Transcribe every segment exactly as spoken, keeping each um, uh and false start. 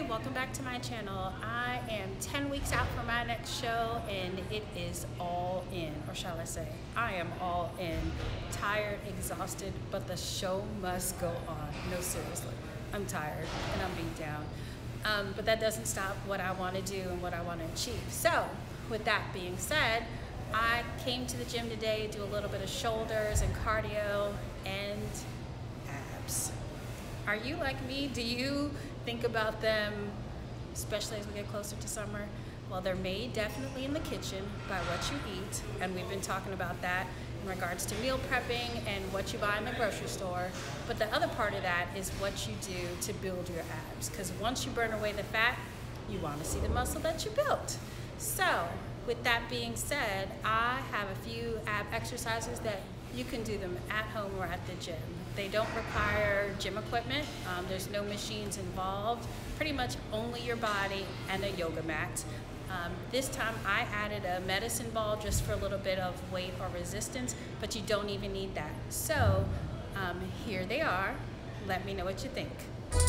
welcome back to my channel. I am ten weeks out from my next show and it is all in, or shall I say, I am all in. Tired, exhausted, but the show must go on. No, seriously, I'm tired and I'm beat down. Um, but that doesn't stop what I want to do and what I want to achieve. So, with that being said, I came to the gym today to do a little bit of shoulders and cardio and abs. Are you like me? Do you think about them, especially as we get closer to summer? Well, they're made definitely in the kitchen by what you eat, and we've been talking about that in regards to meal prepping and what you buy in the grocery store. But the other part of that is what you do to build your abs, because once you burn away the fat, you want to see the muscle that you built. So, with that being said, I have a few ab exercises that you can do them at home or at the gym. They don't require gym equipment. Um, there's no machines involved. Pretty much only your body and a yoga mat. Um, this time I added a medicine ball just for a little bit of weight or resistance, but you don't even need that. So um, here they are. Let me know what you think.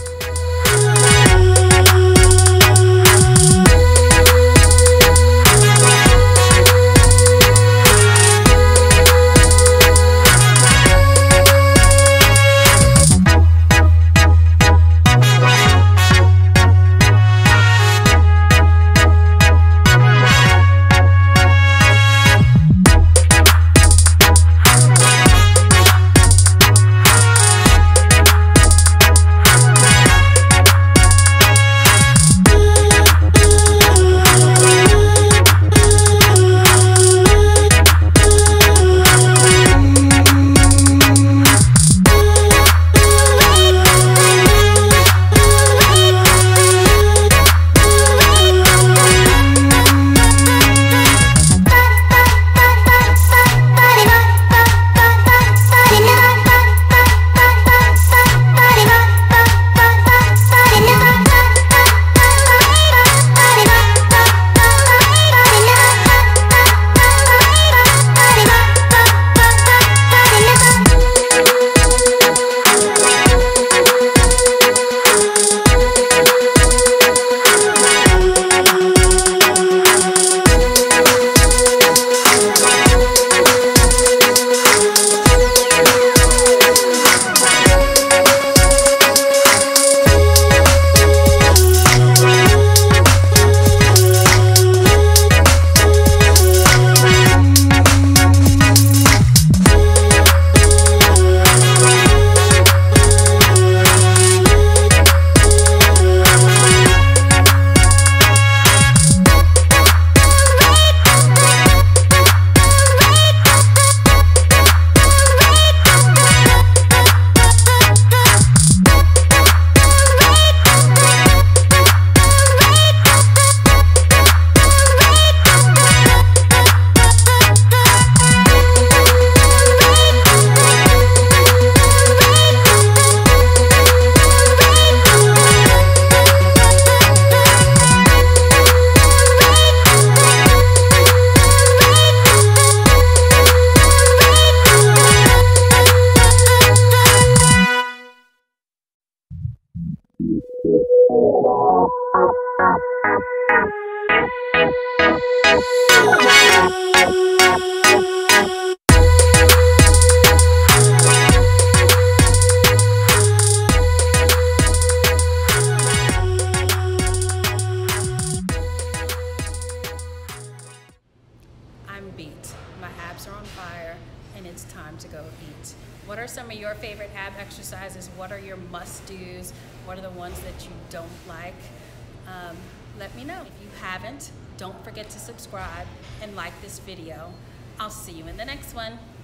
I'm beat. My abs are on fire and it's time to go eat. What are some of your favorite ab exercises? What are your must-dos? What are the ones that you don't like? Um, let me know. If you haven't, don't forget to subscribe and like this video. I'll see you in the next one.